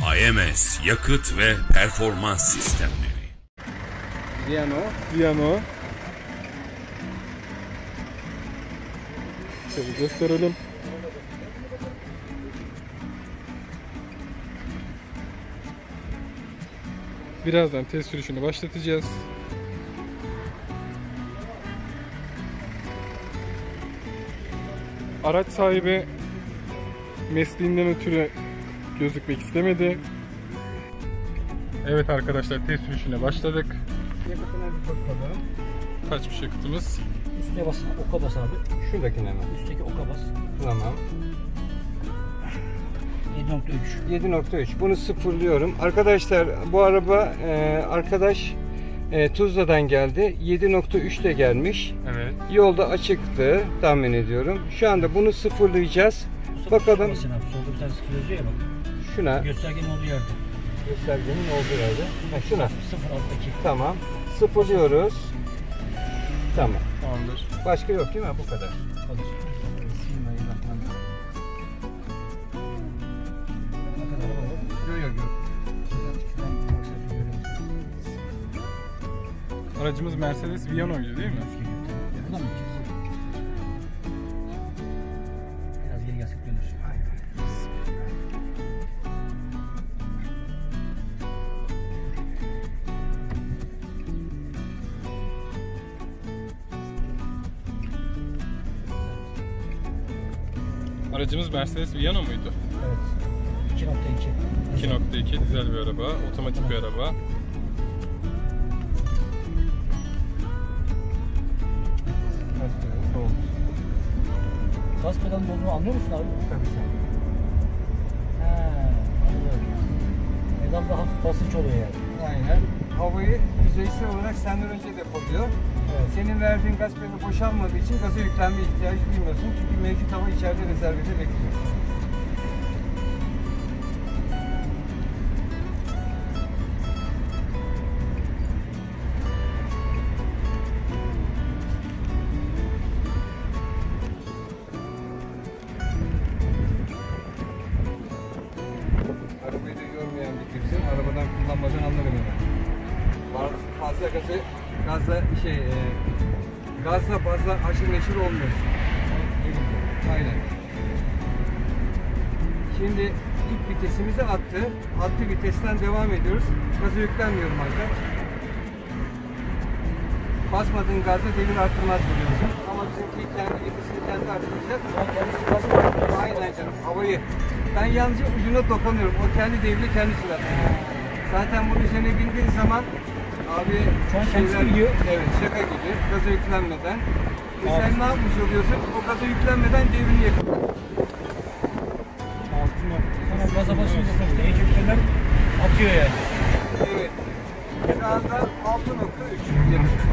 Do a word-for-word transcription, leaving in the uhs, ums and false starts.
I M S yakıt ve performans sistemleri. Viano. Viano. Şöyle gösterelim. Birazdan test sürüşünü başlatacağız. Araç sahibi mesleğinden ötürü gözükmek istemedi. Evet arkadaşlar, test sürüşüne başladık. Yakıtına bir bakalım. Kaçmış yakıtımız? Üstüne bas, oka bas abi. Şuradakine mi? Üstteki oka bas. Tamam. yedi nokta üç. yedi nokta üç. Bunu sıfırlıyorum. Arkadaşlar bu araba e, arkadaş e, Tuzla'dan geldi. yedi nokta üç de gelmiş. Evet. Yolda açıktı tahmin ediyorum. Şu anda bunu sıfırlayacağız. Bakalım. Abi, solda bir tane sıfır yazıyor ya bak. Şuna. Göstergenin olduğu yerde. Göstergenin olduğu yerde. Ha, şuna. Sıfır alttaki. Tamam. Sıfırlıyoruz. Tamam. Tamamdır. Başka yok değil mi? Bu kadar. Kalır. Bismillahirrahmanirrahim. Ne kadar araba var? Yok yok yok. Şuradan baksana, görüyor musun? Aracımız Mercedes Viano'ydu değil mi? Buradan mı gideceğiz? Biraz geri gelsek dönür. Aracımız Mercedes Viano muydu? Evet. iki nokta iki. iki nokta iki dizel bir araba, otomatik bir araba. Gaz pedalının olduğunu anlıyor musun abi? Tabii ki. He, anladım. Pedal daha hafif basınç oluyor yani. Aynen. Havayı yüzeysel olarak senden önce depoluyor. Evet. Senin verdiğin gaz pedalı boşalmadığı için gaza yüklenme ihtiyacı duymuyorsun. Çünkü mevcut hava içeride rezervede bekliyor. Arabayı da görmeyen bir kimsin, arabadan kullanmadan anlarım hemen. Fazla gazı, gazla şey, e, gazla fazla aşırı neşir olmuyorsun. Aynen. Şimdi ilk vitesimizi attı. Attı vitesten devam ediyoruz. Gazı yüklenmiyorum artık. Basmadığın gazla devir arttırmaz biliyorsun. Ama bizimki kendi vitesini kendi arttıracak. Aynen canım, havayı. Ben yalnızca ucuna dokunuyorum. O kendi devri kendi süratli. Zaten bunun üzerine bindiğin zaman abi Şu an kendisi gidiyor. Evet, şaka gibi. Gaza yüklenmeden. E sen ne yapmış oluyorsun? O gaza yüklenmeden devrini yakıyorsun. Ama gaza basınca sonuçta ejectörler atıyor yani. Evet. Şu anda altı nokta üç yakıt.